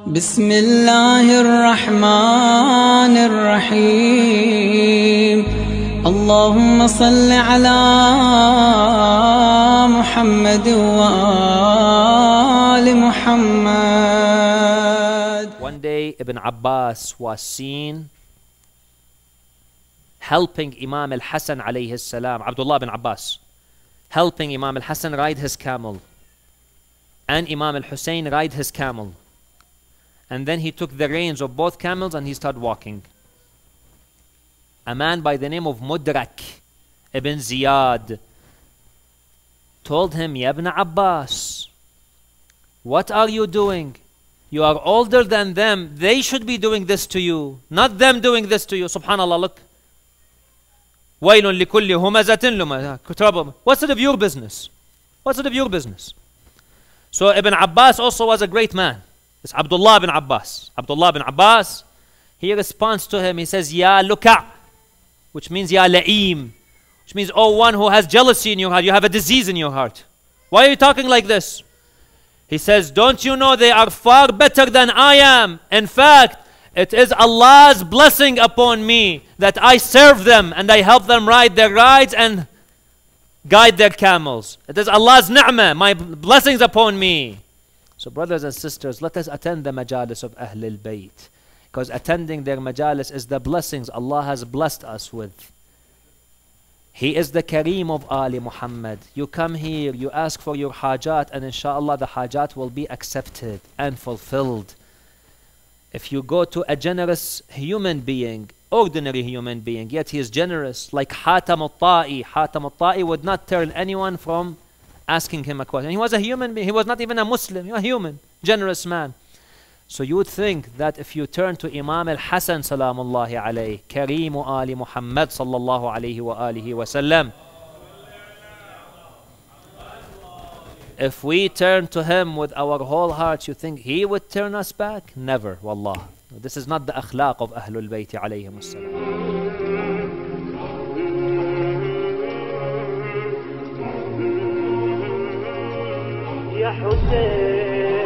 بسم الله الرحمن الرحيم. اللهم صل على محمد وآل محمد. One day Ibn Abbas was seen helping Imam al-Hasan alayhi salam, Abdullah ibn Abbas, helping Imam al-Hasan ride his camel, and Imam al-Hussein ride his camel. And then he took the reins of both camels and he started walking. A man by the name of Mudrak ibn Ziyad told him, Ya Ibn Abbas, what are you doing? You are older than them. They should be doing this to you, not them doing this to you. Subhanallah, look. وَيْلٌ لِكُلِّ هُمَزَةٍ لُمَزَةٍ. What's it of your business? What's it of your business? So Ibn Abbas also was a great man. It's Abdullah ibn Abbas. Abdullah ibn Abbas, he responds to him, he says, Ya luka', which means Ya la'im, which means, oh, one who has jealousy in your heart, you have a disease in your heart. Why are you talking like this? He says, don't you know they are far better than I am? In fact, it is Allah's blessing upon me that I serve them and I help them ride their rides and guide their camels. It is Allah's ni'mah, my blessings upon me. So brothers and sisters, let us attend the majalis of Ahlul Bayt, because attending their majalis is the blessings Allah has blessed us with. He is the Kareem of Ali Muhammad. You come here, you ask for your hajat, and inshallah the hajat will be accepted and fulfilled. If you go to a generous human being, ordinary human being, yet he is generous, like Hatam al-Ta'i. Hatam al-Ta'i would not turn anyone from asking him a question. He was a human being. He was not even a Muslim. He was a human, generous man. So you would think that if you turn to Imam al-Hasan salamullahi alayhi, Kareemu Ali Muhammad sallallahu alayhi wa alihi wa sallam, if we turn to him with our whole hearts, you think he would turn us back? Never, wallah. This is not the akhlaq of Ahlul Bayt alayhim as-salam. يا حسين